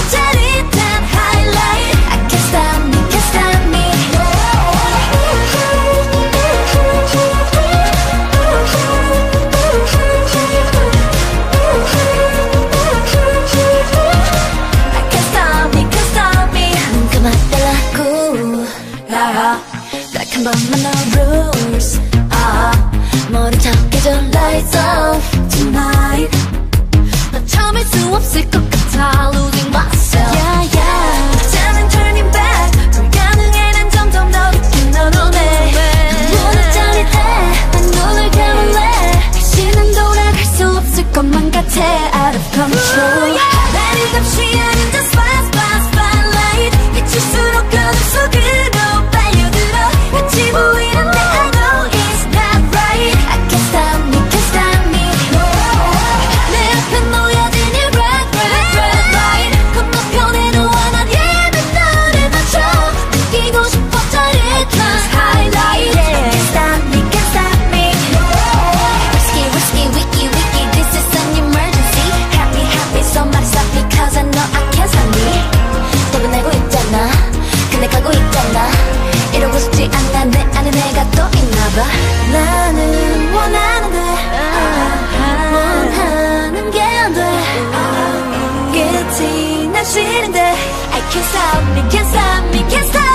짜릿한 highlight. I can't stop me, can't stop me. I can't stop me, can't stop me. 눈 감아달라고. 딱 한 번만 no rules. 모른 척 해줘 lights off tonight. 너 참을 수 없을 것 같아 losing myself. Yeah, yeah. 이제는 turning back. 불가능해 난 점점 더 깊게 널 원해. 눈물은 짜릿해. 난 눈을 감을래. 다시는 돌아갈 수 없을 것만 같아 out of control. 나를 감시 아닌 just spotlight. 비칠수록 어둠 속으로 빨려들어. 같이 보이는데 I know it's not right. I can't stop me, can't stop me. 내 앞에 놓여진 이 red light. 건너편에 너와 난 예쁜 너를 맞춰. 느끼고 싶어 짜릿한 highlight. I can't stop me, can't stop me. Risky, risky, wiki, this is an emergency. Happy, somebody stop me cause I know I can't stop me. 도전하고 있잖아, 근데 가고 있잖아. 이러고 싶지 않아 내 안에 내가 또 있나봐. 나는 원하는데 원하는 게 안 돼. 끝이 난 싫은데 I can't stop me, can't stop me, can't stop me.